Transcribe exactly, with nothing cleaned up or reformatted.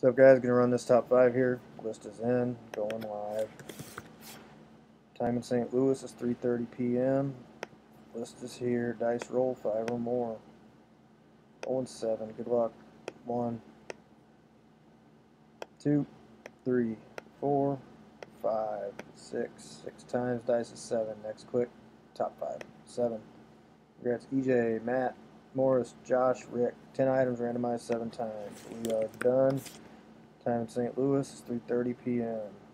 So guys, gonna run this top five here. List is in, going live. Time in Saint Louis is three thirty p m List is here. Dice roll five or more. oh and seven. Good luck. One, two, three, four, five, six. Six times. Dice is seven. Next quick. Top five. Seven. Congrats, E J, Matt, Morris, Josh, Rick. Ten items randomized seven times. We are done. Time in Saint Louis is three thirty p m